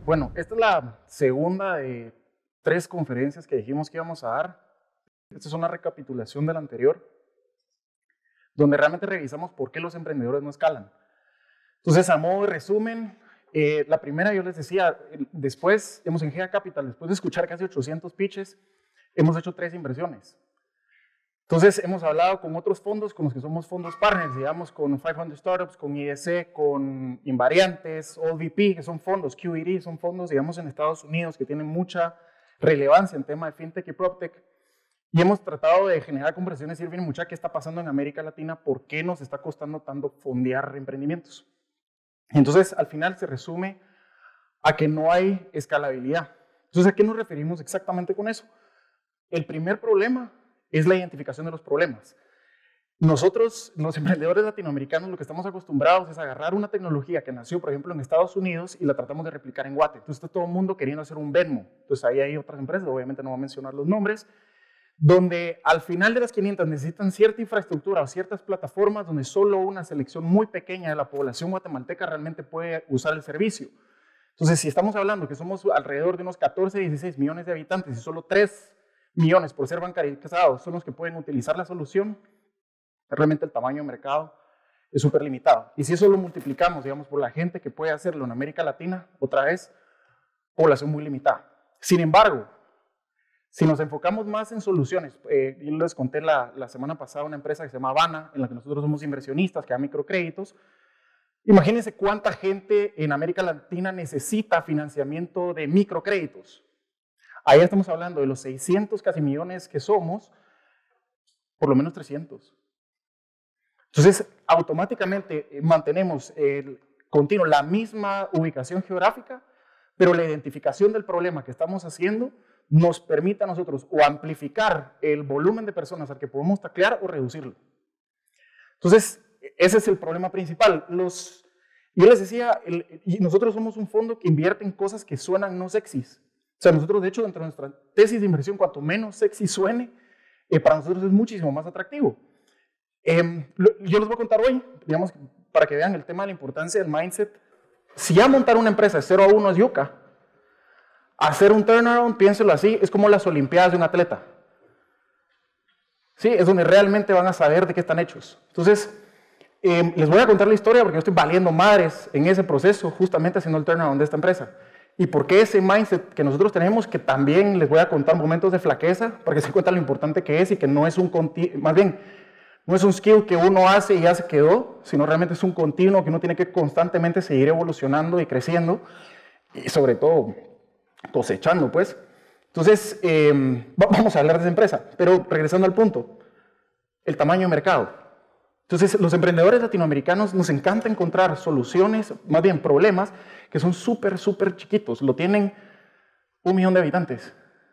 Bueno, esta es la segunda de 3 conferencias que dijimos que íbamos a dar. Esta es una recapitulación de la anterior, donde realmente revisamos por qué los emprendedores no escalan. Entonces, a modo de resumen, la primera yo les decía, después, en GA Capital, después de escuchar casi 800 pitches, hemos hecho 3 inversiones. Entonces, hemos hablado con otros fondos, con los que somos fondos partners, digamos, con 500 Startups, con IDC, con Invariantes, OVP, que son fondos, QED, son fondos, digamos, en Estados Unidos, que tienen mucha relevancia en tema de FinTech y PropTech. Y hemos tratado de generar conversaciones y ir bien mucha qué está pasando en América Latina, por qué nos está costando tanto fondear emprendimientos. Entonces, al final se resume a que no hay escalabilidad. Entonces, ¿a qué nos referimos exactamente con eso? El primer problema es la identificación de los problemas. Nosotros, los emprendedores latinoamericanos, lo que estamos acostumbrados es agarrar una tecnología que nació, por ejemplo, en Estados Unidos y la tratamos de replicar en Guate. Entonces está todo el mundo queriendo hacer un Venmo. Entonces ahí hay otras empresas, obviamente no voy a mencionar los nombres, donde al final de las 500 necesitan cierta infraestructura o ciertas plataformas donde solo una selección muy pequeña de la población guatemalteca realmente puede usar el servicio. Entonces, si estamos hablando que somos alrededor de unos 14, 16 millones de habitantes y solo 3 millones por ser bancarizados son los que pueden utilizar la solución, realmente el tamaño de mercado es súper limitado. Y si eso lo multiplicamos, digamos, por la gente que puede hacerlo en América Latina, otra vez, población muy limitada. Sin embargo, si nos enfocamos más en soluciones, yo les conté la semana pasada una empresa que se llama Habana, en la que nosotros somos inversionistas, que da microcréditos. Imagínense cuánta gente en América Latina necesita financiamiento de microcréditos. Ahí estamos hablando de los 600 casi millones que somos, por lo menos 300. Entonces, automáticamente mantenemos continuo la misma ubicación geográfica, pero la identificación del problema que estamos haciendo nos permite a nosotros o amplificar el volumen de personas al que podemos taclear o reducirlo. Entonces, ese es el problema principal. Yo les decía, nosotros somos un fondo que invierte en cosas que suenan no sexys. O sea, nosotros, de hecho, dentro de nuestra tesis de inversión, cuanto menos sexy suene, para nosotros es muchísimo más atractivo. Yo les voy a contar hoy, digamos, para que vean el tema de la importancia del mindset. Si ya montar una empresa de 0 a 1 es yuca, hacer un turnaround, piénselo así, es como las olimpiadas de un atleta. ¿Sí? Es donde realmente van a saber de qué están hechos. Entonces, les voy a contar la historia porque yo estoy valiendo madres en ese proceso, justamente haciendo el turnaround de esta empresa. Y por qué ese mindset que nosotros tenemos, que también les voy a contar momentos de flaqueza, para que se cuenta lo importante que es y que no es más bien, no es un skill que uno hace y ya se quedó, sino realmente es un continuo que uno tiene que constantemente seguir evolucionando y creciendo, y sobre todo cosechando, pues. Entonces, vamos a hablar de esa empresa, pero regresando al punto, el tamaño de mercado. Entonces, los emprendedores latinoamericanos nos encanta encontrar soluciones, más bien problemas, que son súper, súper chiquitos. Lo tienen 1 millón de habitantes.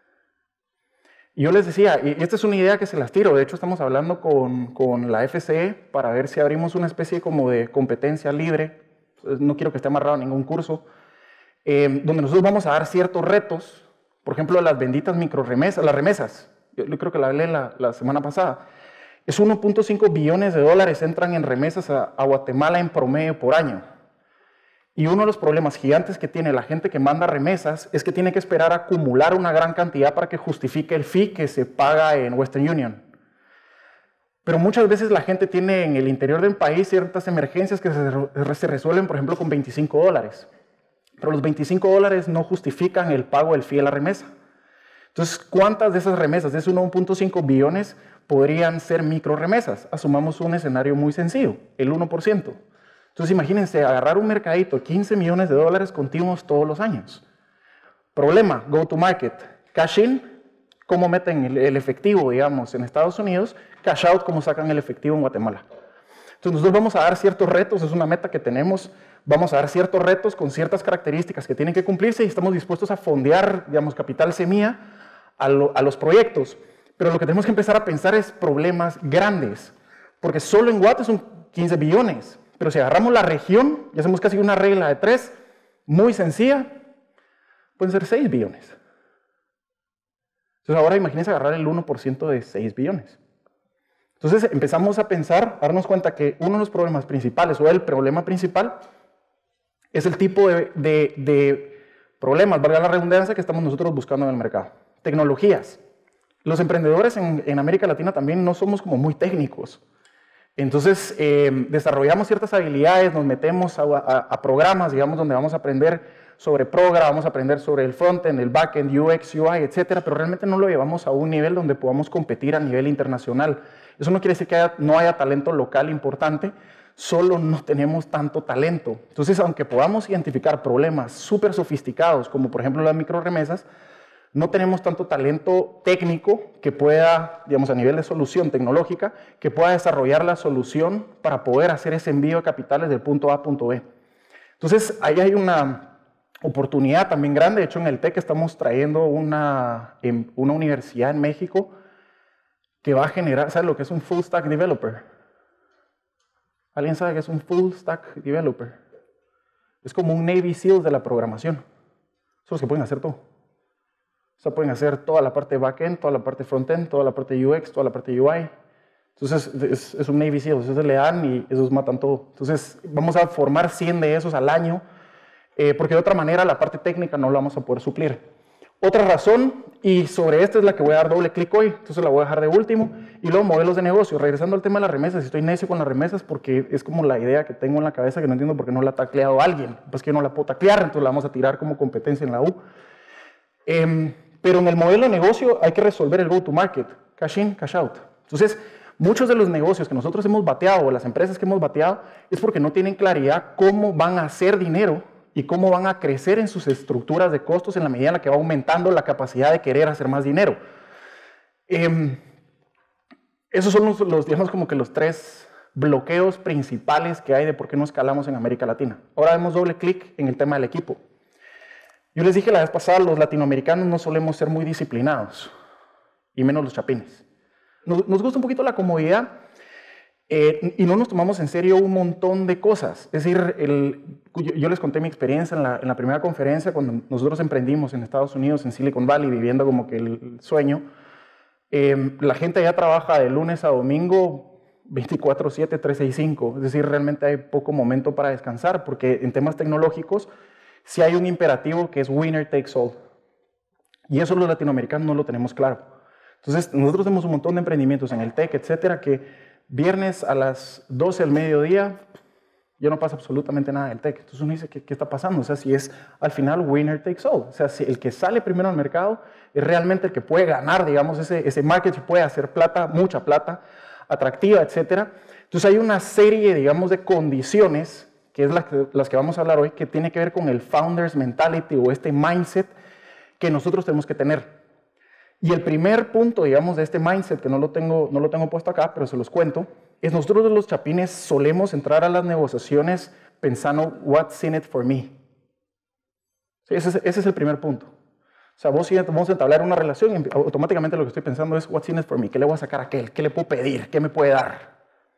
Y yo les decía, y esta es una idea que se las tiro, de hecho estamos hablando con la FCE para ver si abrimos una especie como de competencia libre, no quiero que esté amarrado a ningún curso, donde nosotros vamos a dar ciertos retos, por ejemplo, las benditas microremesas, las remesas, yo creo que la hablé la semana pasada, es 1.5 billones de dólares entran en remesas a Guatemala en promedio por año. Y uno de los problemas gigantes que tiene la gente que manda remesas es que tiene que esperar a acumular una gran cantidad para que justifique el fee que se paga en Western Union. Pero muchas veces la gente tiene en el interior del país ciertas emergencias que se resuelven, por ejemplo, con $25. Pero los $25 no justifican el pago del fee de la remesa. Entonces, ¿cuántas de esas remesas, de esos 1.5 billones, podrían ser micro remesas? Asumamos un escenario muy sencillo, el 1%. Entonces, imagínense agarrar un mercadito, 15 millones de dólares continuos todos los años. Problema, go to market. Cash in, ¿cómo meten el efectivo, digamos, en Estados Unidos? Cash out, ¿cómo sacan el efectivo en Guatemala? Entonces, nosotros vamos a dar ciertos retos, es una meta que tenemos, vamos a dar ciertos retos con ciertas características que tienen que cumplirse y estamos dispuestos a fondear, digamos, capital semilla a los proyectos. Pero lo que tenemos que empezar a pensar es problemas grandes, porque solo en Guate son 15 billones. Pero si agarramos la región y hacemos casi una regla de 3, muy sencilla, pueden ser 6 billones. Entonces ahora imagínense agarrar el 1% de 6 billones. Entonces empezamos a pensar, a darnos cuenta que uno de los problemas principales o el problema principal es el tipo de problemas, valga la redundancia, que estamos nosotros buscando en el mercado. Tecnologías. Los emprendedores en América Latina también no somos como muy técnicos. Entonces, desarrollamos ciertas habilidades, nos metemos a programas, digamos, donde vamos a aprender sobre Progra, vamos a aprender sobre el frontend, el backend, UX, UI, etcétera, pero realmente no lo llevamos a un nivel donde podamos competir a nivel internacional. Eso no quiere decir que no haya talento local importante, solo no tenemos tanto talento. Entonces, aunque podamos identificar problemas súper sofisticados, como por ejemplo las microremesas, no tenemos tanto talento técnico que pueda, digamos, a nivel de solución tecnológica, que pueda desarrollar la solución para poder hacer ese envío de capitales del punto A a punto B. Entonces, ahí hay una oportunidad también grande. De hecho, en el TEC estamos trayendo una universidad en México que va a generar, ¿sabes lo que es un full stack developer? ¿Alguien sabe qué es un full stack developer? Es como un Navy SEALs de la programación. Son los que pueden hacer todo. O sea, pueden hacer toda la parte de backend, toda la parte frontend, toda la parte de UX, toda la parte de UI. Entonces, es un Navy SEALs. Esos le dan y esos matan todo. Entonces, vamos a formar 100 de esos al año, porque de otra manera la parte técnica no la vamos a poder suplir. Otra razón, y sobre esta es la que voy a dar doble clic hoy, entonces la voy a dejar de último, y luego modelos de negocio. Regresando al tema de las remesas, estoy necio con las remesas porque es como la idea que tengo en la cabeza que no entiendo por qué no la ha tacleado alguien. Pues que yo no la puedo taclear, entonces la vamos a tirar como competencia en la U. Pero en el modelo de negocio hay que resolver el go-to-market, cash in, cash out. Entonces, muchos de los negocios que nosotros hemos bateado, o las empresas que hemos bateado, es porque no tienen claridad cómo van a hacer dinero y cómo van a crecer en sus estructuras de costos en la medida en la que va aumentando la capacidad de querer hacer más dinero. Esos son digamos, como que los 3 bloqueos principales que hay de por qué no escalamos en América Latina. Ahora demos doble clic en el tema del equipo. Yo les dije la vez pasada, los latinoamericanos no solemos ser muy disciplinados, y menos los chapines. Nos gusta un poquito la comodidad y no nos tomamos en serio un montón de cosas. Es decir, yo les conté mi experiencia en la primera conferencia cuando nosotros emprendimos en Estados Unidos, en Silicon Valley, viviendo como que el sueño. La gente ya trabaja de lunes a domingo 24/7, 365. Es decir, realmente hay poco momento para descansar porque en temas tecnológicos sí hay un imperativo que es winner takes all. Y eso los latinoamericanos no lo tenemos claro. Entonces, nosotros tenemos un montón de emprendimientos en el TEC, etcétera, que viernes a las 12 del mediodía ya no pasa absolutamente nada del TEC. Entonces uno dice, ¿qué está pasando? O sea, si es al final winner takes all. O sea, si el que sale primero al mercado es realmente el que puede ganar, digamos, ese market, puede hacer plata, mucha plata, atractiva, etcétera. Entonces hay una serie, digamos, de condiciones, que es las que vamos a hablar hoy, que tiene que ver con el founder's mentality o este mindset que nosotros tenemos que tener. Y el primer punto, digamos, de este mindset, que no lo tengo puesto acá, pero se los cuento, es nosotros los chapines solemos entrar a las negociaciones pensando, what's in it for me? Sí, ese es el primer punto. O sea, vamos a entablar una relación y automáticamente lo que estoy pensando es, what's in it for me? ¿Qué le voy a sacar a aquel? ¿Qué le puedo pedir? ¿Qué me puede dar?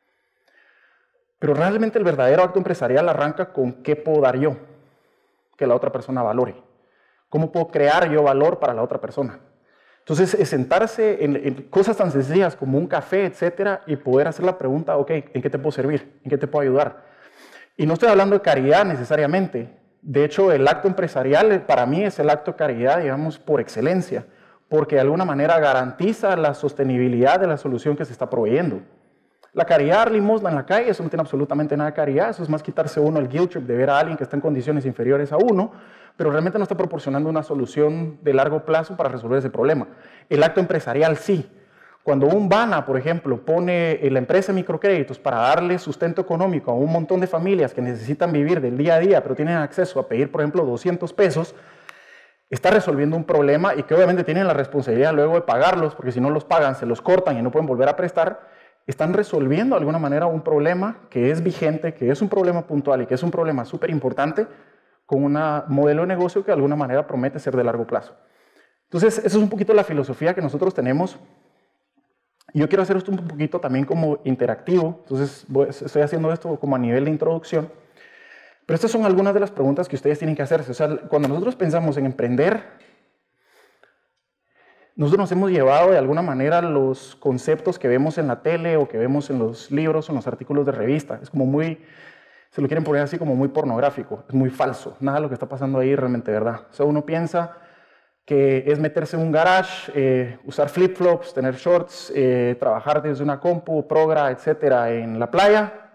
Pero realmente el verdadero acto empresarial arranca con qué puedo dar yo, que la otra persona valore. ¿Cómo puedo crear yo valor para la otra persona? Entonces, es sentarse en cosas tan sencillas como un café, etcétera, y poder hacer la pregunta, ok, ¿en qué te puedo servir? ¿En qué te puedo ayudar? Y no estoy hablando de caridad necesariamente. De hecho, el acto empresarial para mí es el acto de caridad, digamos, por excelencia, porque de alguna manera garantiza la sostenibilidad de la solución que se está proveyendo. La caridad, limosna en la calle, eso no tiene absolutamente nada de caridad, eso es más quitarse uno el guilt trip de ver a alguien que está en condiciones inferiores a uno, pero realmente no está proporcionando una solución de largo plazo para resolver ese problema. El acto empresarial sí. Cuando un BANA, por ejemplo, pone la empresa de microcréditos para darle sustento económico a un montón de familias que necesitan vivir del día a día, pero tienen acceso a pedir, por ejemplo, 200 pesos, está resolviendo un problema y que obviamente tienen la responsabilidad luego de pagarlos, porque si no los pagan, se los cortan y no pueden volver a prestar. Están resolviendo de alguna manera un problema que es vigente, que es un problema puntual y que es un problema súper importante con un modelo de negocio que de alguna manera promete ser de largo plazo. Entonces, esa es un poquito la filosofía que nosotros tenemos. Y yo quiero hacer esto un poquito también como interactivo, entonces estoy haciendo esto como a nivel de introducción. Pero estas son algunas de las preguntas que ustedes tienen que hacerse. O sea, cuando nosotros pensamos en emprender, nosotros nos hemos llevado de alguna manera los conceptos que vemos en la tele o que vemos en los libros o en los artículos de revista. Es como muy se lo quieren poner así como muy pornográfico, es muy falso, nada de lo que está pasando ahí realmente verdad. O sea, uno piensa que es meterse en un garage, usar flip-flops, tener shorts, trabajar desde una compu, progra, etcétera, en la playa,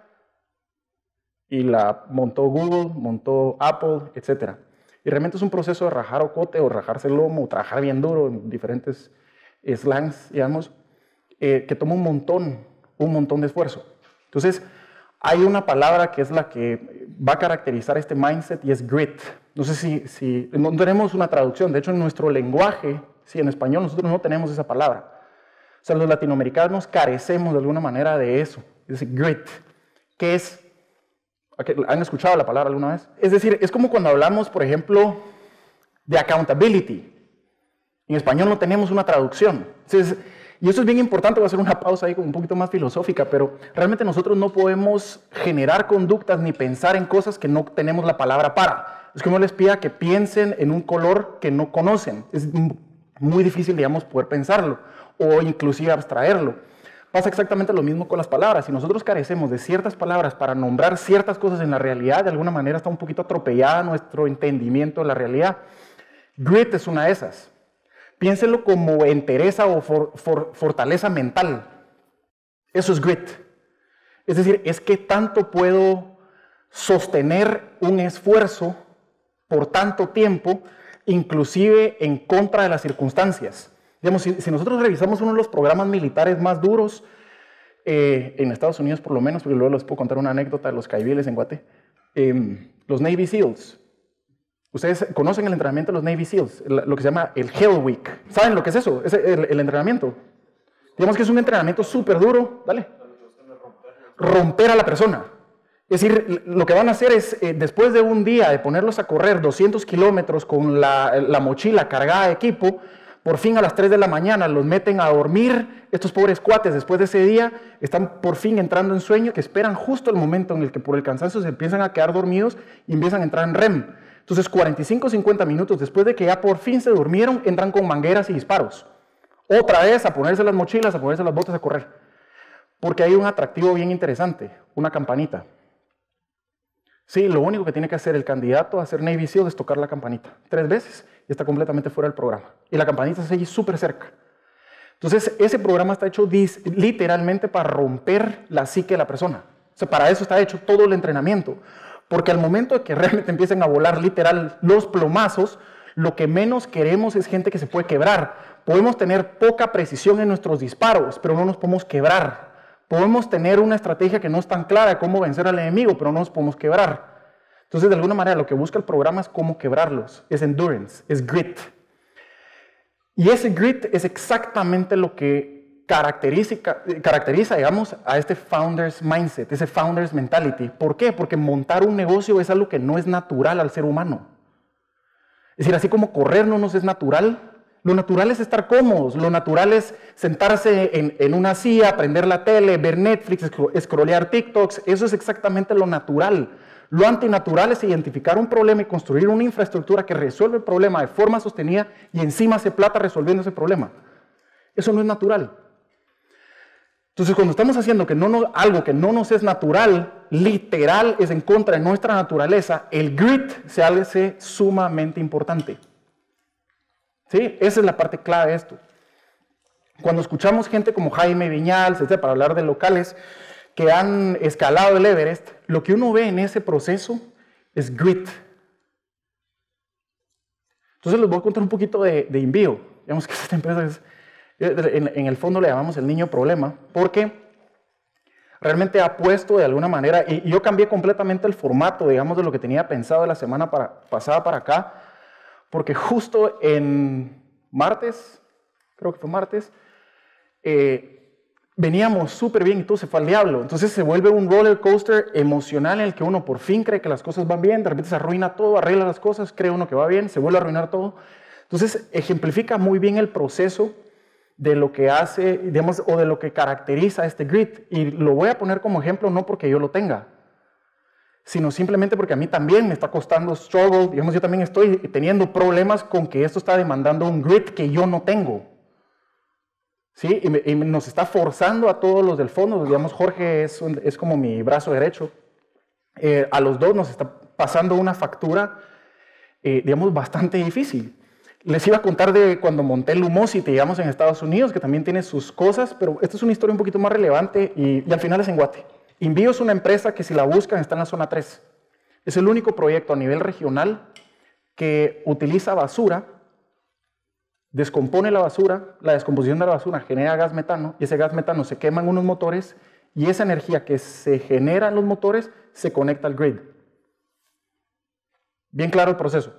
y la montó Google, montó Apple, etcétera. Y realmente es un proceso de rajar ocote o rajarse el lomo, o trabajar bien duro en diferentes slangs, digamos, que toma un montón de esfuerzo. Entonces, hay una palabra que es la que va a caracterizar este mindset y es grit. No sé si no tenemos una traducción, de hecho en nuestro lenguaje, sí, en español nosotros no tenemos esa palabra. O sea, los latinoamericanos carecemos de alguna manera de eso, es grit, que es, ¿han escuchado la palabra alguna vez? Es decir, es como cuando hablamos, por ejemplo, de accountability. En español no tenemos una traducción. Entonces, y eso es bien importante, voy a hacer una pausa ahí como un poquito más filosófica, pero realmente nosotros no podemos generar conductas ni pensar en cosas que no tenemos la palabra para. Es que uno les pida que piensen en un color que no conocen. Es muy difícil, digamos, poder pensarlo o inclusive abstraerlo. Pasa exactamente lo mismo con las palabras. Si nosotros carecemos de ciertas palabras para nombrar ciertas cosas en la realidad, de alguna manera está un poquito atropellada nuestro entendimiento de la realidad. Grit es una de esas. Piénsenlo como entereza o fortaleza mental. Eso es grit. Es decir, es que tanto puedo sostener un esfuerzo por tanto tiempo, inclusive en contra de las circunstancias. Digamos, si nosotros revisamos uno de los programas militares más duros, en Estados Unidos por lo menos, porque luego les puedo contar una anécdota de los caibiles en Guate, los Navy SEALs. Ustedes conocen el entrenamiento de los Navy SEALs, lo que se llama el Hell Week. ¿Saben lo que es eso? Es el entrenamiento. Digamos que es un entrenamiento súper duro. Dale. Romper a la persona. Es decir, lo que van a hacer es, después de un día de ponerlos a correr 200 kilómetros con la mochila cargada de equipo, por fin a las 3 de la mañana los meten a dormir. Estos pobres cuates, después de ese día, están por fin entrando en sueño, que esperan justo el momento en el que por el cansancio se empiezan a quedar dormidos y empiezan a entrar en REM. Entonces, 45 o 50 minutos después de que ya por fin se durmieron, entran con mangueras y disparos. Otra vez a ponerse las mochilas, a ponerse las botas a correr. Porque hay un atractivo bien interesante, una campanita. Sí, lo único que tiene que hacer el candidato a ser Navy SEAL es tocar la campanita 3 veces y está completamente fuera del programa. Y la campanita está allí súper cerca. Entonces, ese programa está hecho literalmente para romper la psique de la persona. O sea, para eso está hecho todo el entrenamiento. Porque al momento de que realmente empiecen a volar literal los plomazos, lo que menos queremos es gente que se puede quebrar. Podemos tener poca precisión en nuestros disparos, pero no nos podemos quebrar. Podemos tener una estrategia que no es tan clara de cómo vencer al enemigo, pero no nos podemos quebrar. Entonces, de alguna manera, lo que busca el programa es cómo quebrarlos. Es endurance, es grit. Y ese grit es exactamente lo que caracteriza, digamos, a este founder's mindset, ese founder's mentality. ¿Por qué? Porque montar un negocio es algo que no es natural al ser humano. Es decir, así como correr no nos es natural, lo natural es estar cómodos, lo natural es sentarse en una silla, prender la tele, ver Netflix, scrollear TikToks, eso es exactamente lo natural. Lo antinatural es identificar un problema y construir una infraestructura que resuelve el problema de forma sostenida y encima hace plata resolviendo ese problema. Eso no es natural. Entonces, cuando estamos haciendo algo que no nos es natural, literal es en contra de nuestra naturaleza, el grit se hace sumamente importante. ¿Sí? Esa es la parte clave de esto. Cuando escuchamos gente como Jaime Viñals, etc., para hablar de locales que han escalado el Everest, lo que uno ve en ese proceso es grit. Entonces les voy a contar un poquito de Invio. Digamos que esta empresa es... En el fondo le llamamos el niño problema, porque realmente ha puesto de alguna manera, y yo cambié completamente el formato, digamos, de lo que tenía pensado de la semana pasada para acá, porque justo en martes, creo que fue martes, veníamos súper bien y todo se fue al diablo. Entonces se vuelve un roller coaster emocional en el que uno por fin cree que las cosas van bien, de repente se arruina todo, arregla las cosas, cree uno que va bien, se vuelve a arruinar todo. Entonces ejemplifica muy bien el proceso de lo que hace, digamos, o de lo que caracteriza este grit. Y lo voy a poner como ejemplo no porque yo lo tenga, sino simplemente porque a mí también me está costando struggle. Digamos, yo también estoy teniendo problemas con que esto está demandando un grit que yo no tengo. ¿Sí? Y nos está forzando a todos los del fondo. Digamos, Jorge es como mi brazo derecho. a los dos nos está pasando una factura, digamos, bastante difícil. Les iba a contar de cuando monté Lumosity, digamos, en Estados Unidos, que también tiene sus cosas, pero esta es una historia un poquito más relevante y al final es en Guate. Invío es una empresa que, si la buscan, está en la zona 3. Es el único proyecto a nivel regional que utiliza basura, descompone la basura, la descomposición de la basura genera gas metano, y ese gas metano se quema en unos motores, y esa energía que se genera en los motores se conecta al grid. Bien claro el proceso.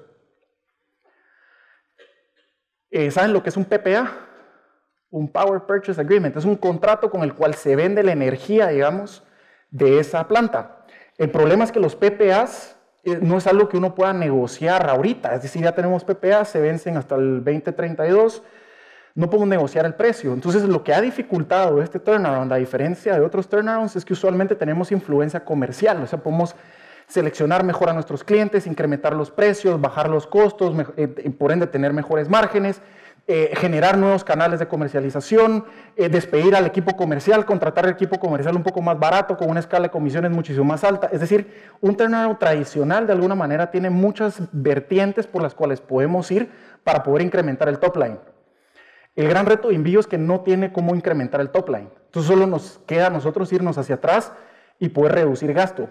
¿Saben lo que es un PPA? Un Power Purchase Agreement. Es un contrato con el cual se vende la energía, digamos, de esa planta. El problema es que los PPAs no es algo que uno pueda negociar ahorita. Es decir, ya tenemos PPAs, se vencen hasta el 2032, no podemos negociar el precio. Entonces, lo que ha dificultado este turnaround, a diferencia de otros turnarounds, es que usualmente tenemos influencia comercial. O sea, podemos seleccionar mejor a nuestros clientes, incrementar los precios, bajar los costos, por ende tener mejores márgenes, generar nuevos canales de comercialización, despedir al equipo comercial, contratar al equipo comercial un poco más barato, con una escala de comisiones muchísimo más alta. Es decir, un turnaround tradicional de alguna manera tiene muchas vertientes por las cuales podemos ir para poder incrementar el top line. El gran reto de Envío es que no tiene cómo incrementar el top line. Entonces solo nos queda a nosotros irnos hacia atrás y poder reducir gasto.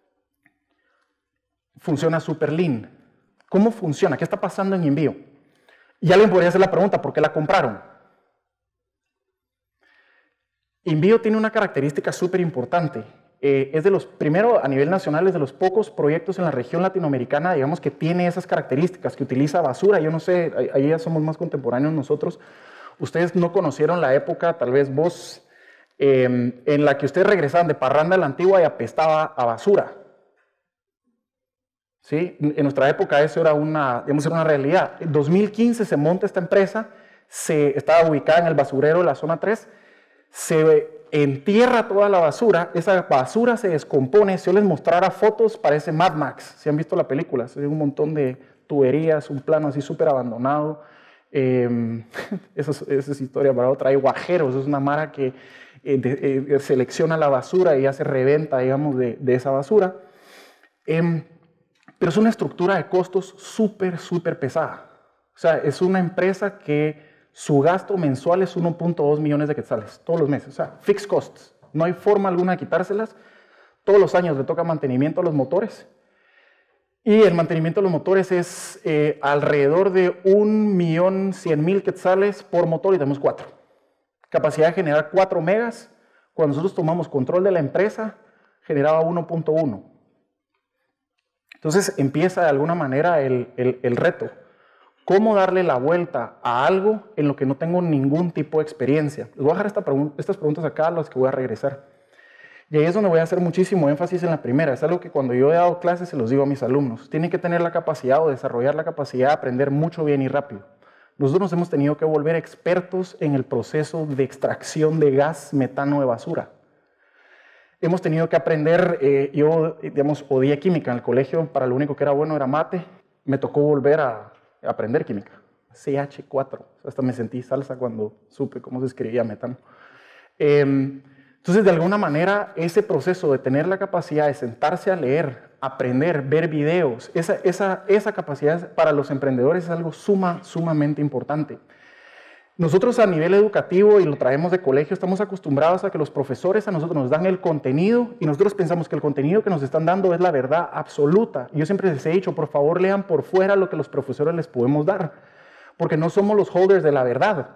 Funciona súper lean. ¿Cómo funciona? ¿Qué está pasando en Envío? Y alguien podría hacer la pregunta, ¿por qué la compraron? Envío tiene una característica súper importante. Es de los, primero a nivel nacional, es de los pocos proyectos en la región latinoamericana, digamos, que tiene esas características, que utiliza basura. Yo no sé, ahí ya somos más contemporáneos nosotros. Ustedes no conocieron la época, tal vez vos, en la que ustedes regresaban de parranda a la antigua y apestaba a basura. ¿Sí? En nuestra época eso era una, digamos, era una realidad. En 2015 se monta esta empresa, estaba ubicada en el basurero de la zona 3, se entierra toda la basura, esa basura se descompone. Si yo les mostrara fotos, parece Mad Max. Si han visto la película, hay un montón de tuberías, un plano así súper abandonado. Esa es historia para otra. Hay guajeros, es una mara que selecciona la basura y hace reventa, digamos, de esa basura. Pero es una estructura de costos súper, súper pesada. O sea, es una empresa que su gasto mensual es 1.2 millones de quetzales todos los meses. O sea, fixed costs. No hay forma alguna de quitárselas. Todos los años le toca mantenimiento a los motores. Y el mantenimiento de los motores es alrededor de 1.100.000 quetzales por motor, y tenemos 4. Capacidad de generar 4 megas. Cuando nosotros tomamos control de la empresa, generaba 1.1. Entonces empieza de alguna manera el reto. ¿Cómo darle la vuelta a algo en lo que no tengo ningún tipo de experiencia? Les voy a dejar estas preguntas acá, a las que voy a regresar. Y ahí es donde voy a hacer muchísimo énfasis en la primera. Es algo que cuando yo he dado clases se los digo a mis alumnos. Tienen que tener la capacidad o desarrollar la capacidad de aprender mucho, bien y rápido. Nosotros nos hemos tenido que volver expertos en el proceso de extracción de gas metano de basura. Hemos tenido que aprender, yo, digamos, odié química en el colegio, para lo único que era bueno era mate. Me tocó volver a aprender química, CH4. Hasta me sentí salsa cuando supe cómo se escribía metano. Entonces, de alguna manera, ese proceso de tener la capacidad de sentarse a leer, aprender, ver videos, esa capacidad para los emprendedores es algo sumamente importante. Nosotros a nivel educativo, y lo traemos de colegio, estamos acostumbrados a que los profesores a nosotros nos dan el contenido y nosotros pensamos que el contenido que nos están dando es la verdad absoluta. Y yo siempre les he dicho, por favor, lean por fuera lo que los profesores les podemos dar, porque no somos los holders de la verdad.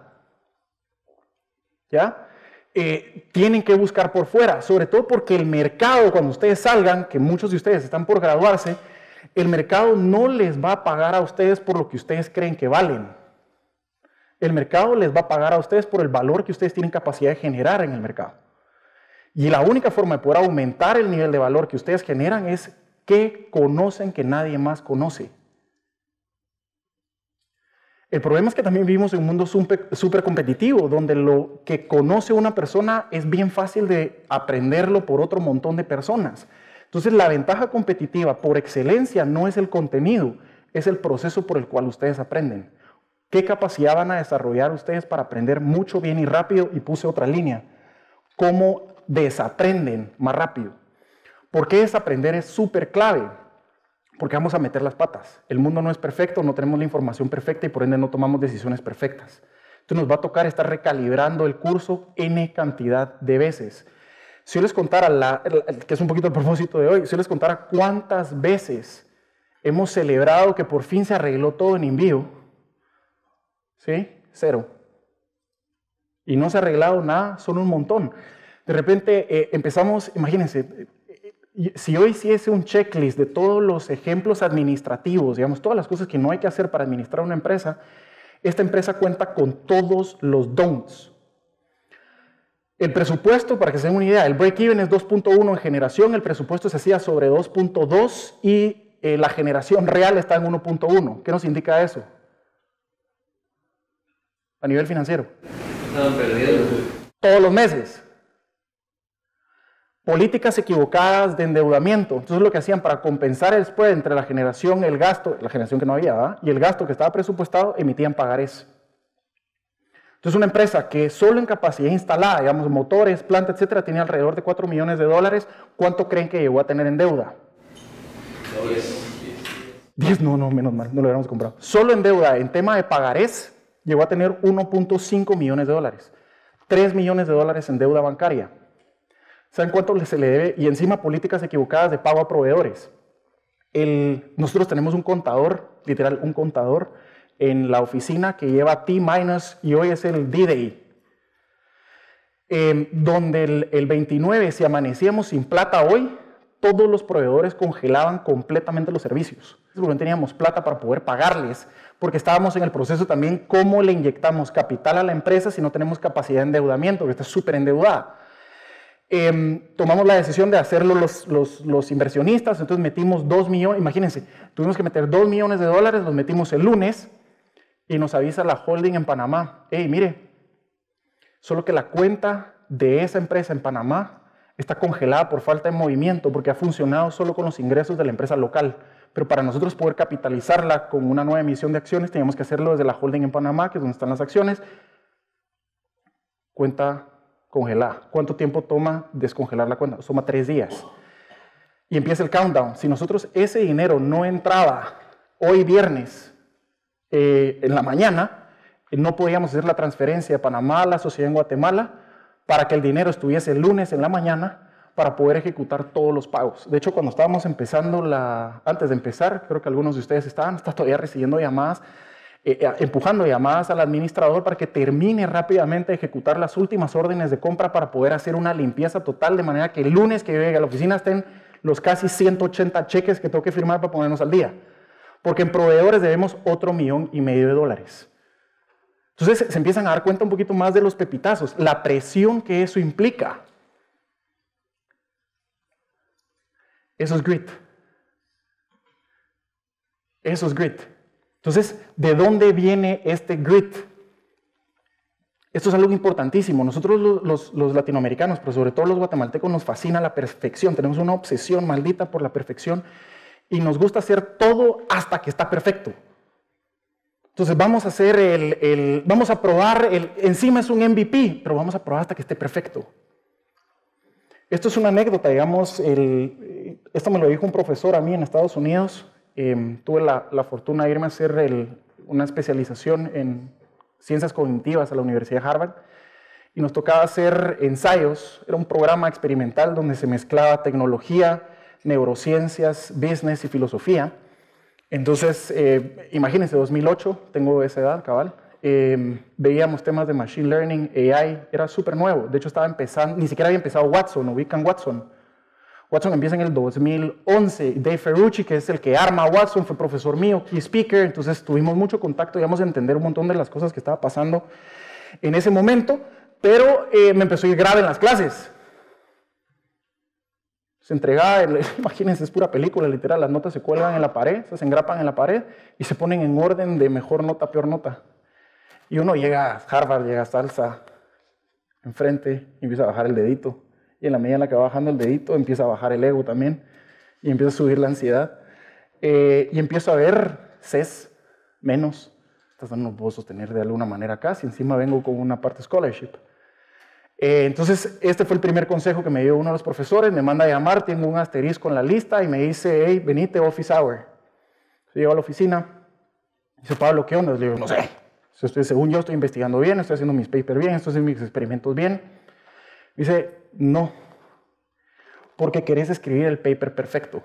¿Ya? Tienen que buscar por fuera, sobre todo porque el mercado, cuando ustedes salgan, que muchos de ustedes están por graduarse, el mercado no les va a pagar a ustedes por lo que ustedes creen que valen. El mercado les va a pagar a ustedes por el valor que ustedes tienen capacidad de generar en el mercado. Y la única forma de poder aumentar el nivel de valor que ustedes generan es que conocen que nadie más conoce. El problema es que también vivimos en un mundo súper competitivo, donde lo que conoce una persona es bien fácil de aprenderlo por otro montón de personas. Entonces, la ventaja competitiva por excelencia no es el contenido, es el proceso por el cual ustedes aprenden. ¿Qué capacidad van a desarrollar ustedes para aprender mucho, bien y rápido? Y puse otra línea. ¿Cómo desaprenden más rápido? ¿Por qué desaprender es súper clave? Porque vamos a meter las patas. El mundo no es perfecto, no tenemos la información perfecta y por ende no tomamos decisiones perfectas. Entonces nos va a tocar estar recalibrando el curso N cantidad de veces. Si yo les contara, que es un poquito el propósito de hoy, si yo les contara cuántas veces hemos celebrado que por fin se arregló todo en envío, ¿sí? 0. Y no se ha arreglado nada, son un montón. De repente empezamos, imagínense, si yo hiciese un checklist de todos los ejemplos administrativos, digamos, todas las cosas que no hay que hacer para administrar una empresa, esta empresa cuenta con todos los don'ts. El presupuesto, para que se den una idea, el break-even es 2.1 en generación, el presupuesto se hacía sobre 2.2 y la generación real está en 1.1. ¿Qué nos indica eso? A nivel financiero. Estaban perdiendo. Todos los meses. Políticas equivocadas de endeudamiento. Entonces lo que hacían para compensar el spread entre la generación, el gasto, la generación que no había, ¿verdad? Y el gasto que estaba presupuestado, emitían pagarés. Entonces una empresa que solo en capacidad instalada, digamos motores, planta, etcétera, tenía alrededor de $4 millones, ¿cuánto creen que llegó a tener en deuda? 10, no, menos mal, no lo hubiéramos comprado. Solo en deuda, en tema de pagarés, llegó a tener $1.5 millones. $3 millones en deuda bancaria. ¿Saben cuánto se le debe? Y encima políticas equivocadas de pago a proveedores. Nosotros tenemos un contador, literal, un contador en la oficina que lleva T- y hoy es el D-Day. Donde el 29, si amanecíamos sin plata hoy, todos los proveedores congelaban completamente los servicios. Porque no teníamos plata para poder pagarles, porque estábamos en el proceso también cómo le inyectamos capital a la empresa si no tenemos capacidad de endeudamiento, que está súper endeudada. Tomamos la decisión de hacerlo los inversionistas, entonces metimos 2 millones, imagínense, tuvimos que meter $2 millones, los metimos el lunes y nos avisa la holding en Panamá, hey, mire, solo que la cuenta de esa empresa en Panamá está congelada por falta de movimiento porque ha funcionado solo con los ingresos de la empresa local, pero para nosotros poder capitalizarla con una nueva emisión de acciones teníamos que hacerlo desde la holding en Panamá, que es donde están las acciones, cuenta congelada. ¿Cuánto tiempo toma descongelar la cuenta? Toma 3 días. Y empieza el countdown. Si nosotros ese dinero no entraba hoy viernes en la mañana, no podíamos hacer la transferencia de Panamá a la sociedad en Guatemala para que el dinero estuviese el lunes en la mañana para poder ejecutar todos los pagos. De hecho, cuando estábamos empezando, antes de empezar, creo que algunos de ustedes está todavía recibiendo llamadas, empujando llamadas al administrador para que termine rápidamente de ejecutar las últimas órdenes de compra para poder hacer una limpieza total, de manera que el lunes que yo llegue a la oficina estén los casi 180 cheques que tengo que firmar para ponernos al día. Porque en proveedores debemos $1,5 millones. Entonces se empiezan a dar cuenta un poquito más de los pepitazos, la presión que eso implica. Eso es grit. Eso es grit. Entonces, ¿de dónde viene este grit? Esto es algo importantísimo. Nosotros los latinoamericanos, pero sobre todo los guatemaltecos, nos fascina la perfección. Tenemos una obsesión maldita por la perfección y nos gusta hacer todo hasta que está perfecto. Entonces vamos a hacer vamos a probar, encima es un MVP, pero vamos a probar hasta que esté perfecto. Esto es una anécdota, digamos, esto me lo dijo un profesor a mí en Estados Unidos. Tuve la fortuna de irme a hacer una especialización en ciencias cognitivas a la Universidad de Harvard y nos tocaba hacer ensayos. Era un programa experimental donde se mezclaba tecnología, neurociencias, business y filosofía. Entonces, imagínense, 2008, tengo esa edad, cabal, veíamos temas de Machine Learning, AI, era súper nuevo. De hecho, estaba empezando, ni siquiera había empezado Watson, ubican Watson. Watson empieza en el 2011. Dave Ferrucci, que es el que arma a Watson, fue profesor mío, key speaker, entonces tuvimos mucho contacto, íbamos a entender un montón de las cosas que estaba pasando en ese momento, pero me empezó a ir grave en las clases. Se entregaba, imagínense, es pura película, literal, las notas se cuelgan en la pared, se engrapan en la pared y se ponen en orden de mejor nota, peor nota. Y uno llega a Harvard, llega a Salsa, enfrente, y empieza a bajar el dedito. Y en la medida en la que va bajando el dedito, empieza a bajar el ego también, y empieza a subir la ansiedad. Y empiezo a ver CES, menos, no puedo sostener de alguna manera acá, si encima vengo con una parte scholarship. Entonces, este fue el primer consejo que me dio uno de los profesores. Me manda a llamar, tengo un asterisco en la lista y me dice, hey, venite, office hour. Llego a la oficina. Dice, Pablo, ¿qué onda? Le digo, no sé. Según yo estoy investigando bien, estoy haciendo mis papers bien, estoy haciendo mis experimentos bien. Dice, no, porque querés escribir el paper perfecto.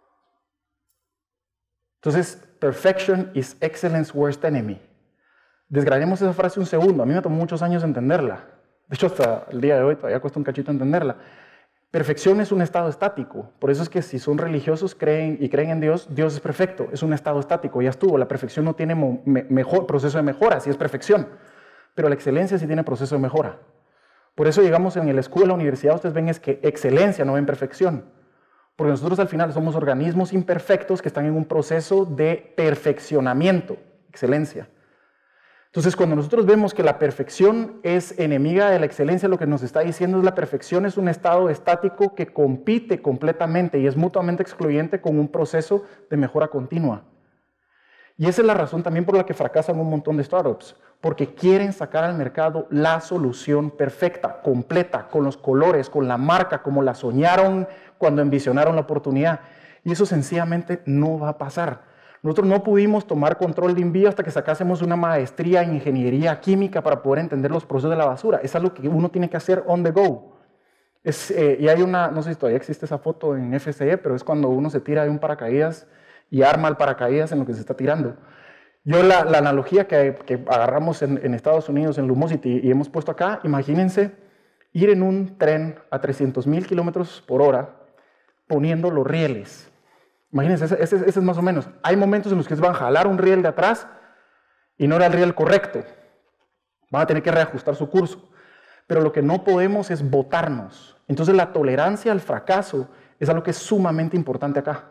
Entonces, perfection is excellence's worst enemy. Desgranemos esa frase un segundo. A mí me tomó muchos años entenderla. De hecho, hasta el día de hoy todavía cuesta un cachito entenderla. Perfección es un estado estático. Por eso es que si son religiosos creen en Dios, Dios es perfecto. Es un estado estático, ya estuvo. La perfección no tiene proceso de mejora, sí es perfección. Pero la excelencia sí tiene proceso de mejora. Por eso llegamos en la escuela, la universidad, ustedes ven es que excelencia, no ven perfección. Porque nosotros al final somos organismos imperfectos que están en un proceso de perfeccionamiento, excelencia. Entonces, cuando nosotros vemos que la perfección es enemiga de la excelencia, lo que nos está diciendo es la perfección es un estado estático que compite completamente y es mutuamente excluyente con un proceso de mejora continua. Y esa es la razón también por la que fracasan un montón de startups, porque quieren sacar al mercado la solución perfecta, completa, con los colores, con la marca, como la soñaron cuando envisionaron la oportunidad. Y eso sencillamente no va a pasar. Nosotros no pudimos tomar control de Envío hasta que sacásemos una maestría en ingeniería química para poder entender los procesos de la basura. Es algo que uno tiene que hacer on the go. Y hay una, no sé si todavía existe esa foto en FCE, pero es cuando uno se tira de un paracaídas y arma el paracaídas en lo que se está tirando. Yo la analogía que agarramos en Estados Unidos, en Lumosity, y hemos puesto acá, imagínense ir en un tren a 300,000 kilómetros por hora poniendo los rieles. Imagínense, ese es más o menos. Hay momentos en los que van a jalar un riel de atrás y no era el riel correcto. Van a tener que reajustar su curso. Pero lo que no podemos es botarnos. Entonces la tolerancia al fracaso es algo que es sumamente importante acá.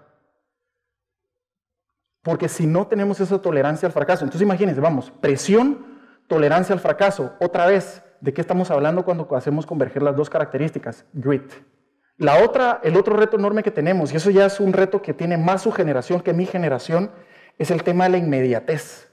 Porque si no tenemos esa tolerancia al fracaso, entonces imagínense, vamos, presión, tolerancia al fracaso. Otra vez, ¿de qué estamos hablando cuando hacemos converger las dos características? Grit. El otro reto enorme que tenemos, y eso ya es un reto que tiene más su generación que mi generación, es el tema de la inmediatez.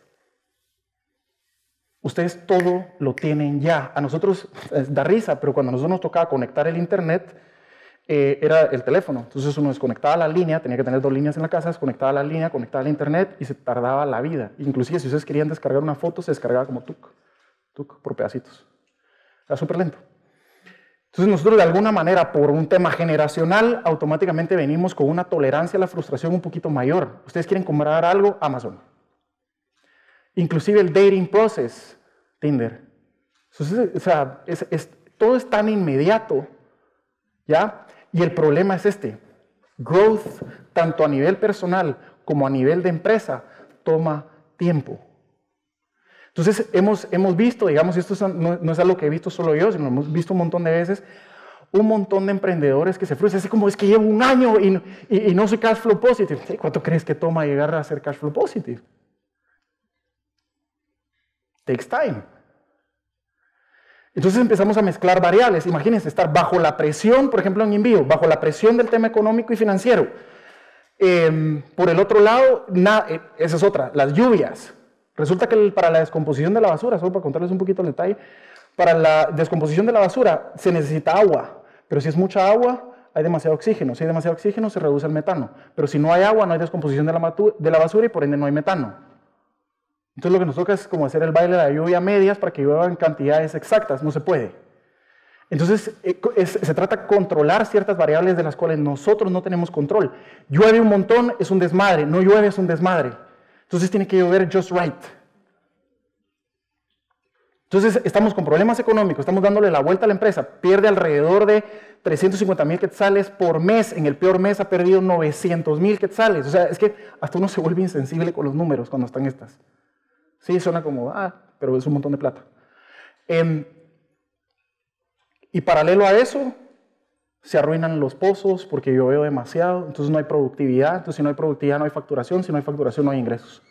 Ustedes todo lo tienen ya. A nosotros da risa, pero cuando a nosotros nos tocaba conectar el internet, era el teléfono. Entonces uno desconectaba la línea, tenía que tener 2 líneas en la casa, desconectaba la línea, conectaba el internet y se tardaba la vida. Inclusive si ustedes querían descargar una foto, se descargaba como tuc, por pedacitos. Era súper lento. Entonces nosotros de alguna manera, por un tema generacional, automáticamente venimos con una tolerancia a la frustración un poquito mayor. Ustedes quieren comprar algo, Amazon. Inclusive el dating process, Tinder. Entonces, o sea, todo es tan inmediato, ¿ya? Y el problema es este. Growth, tanto a nivel personal como a nivel de empresa, toma tiempo. Entonces, hemos visto, digamos, y esto no es algo que he visto solo yo, sino hemos visto un montón de veces, un montón de emprendedores que se frustran. Así como, es que llevo un año y no soy cash flow positive. ¿Cuánto crees que toma llegar a ser cash flow positive? Takes time. Entonces empezamos a mezclar variables. Imagínense estar bajo la presión, por ejemplo en Envío, bajo la presión del tema económico y financiero. Por el otro lado, esa es otra, las lluvias. Resulta que para la descomposición de la basura, solo para contarles un poquito el detalle, para la descomposición de la basura se necesita agua, pero si es mucha agua, hay demasiado oxígeno. Si hay demasiado oxígeno, se reduce el metano. Pero si no hay agua, no hay descomposición de la basura y por ende no hay metano. Entonces lo que nos toca es como hacer el baile de la lluvia a medias para que llueva en cantidades exactas. No se puede. Entonces se trata de controlar ciertas variables de las cuales nosotros no tenemos control. Llueve un montón, es un desmadre. No llueve, es un desmadre. Entonces tiene que llover just right. Entonces estamos con problemas económicos, estamos dándole la vuelta a la empresa. Pierde alrededor de 350,000 quetzales por mes. En el peor mes ha perdido 900,000 quetzales. O sea, es que hasta uno se vuelve insensible con los números cuando están estas. Sí, suena como, pero es un montón de plata. Y paralelo a eso, se arruinan los pozos porque lloveo demasiado, entonces no hay productividad. Entonces si no hay productividad no hay facturación, si no hay facturación no hay ingresos.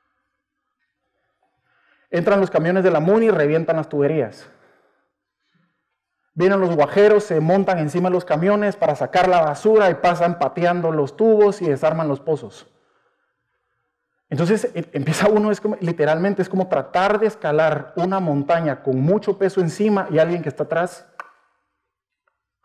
Entran los camiones de la MUNI y revientan las tuberías. Vienen los guajeros, se montan encima de los camiones para sacar la basura y pasan pateando los tubos y desarman los pozos. Entonces empieza uno, literalmente es como tratar de escalar una montaña con mucho peso encima y alguien que está atrás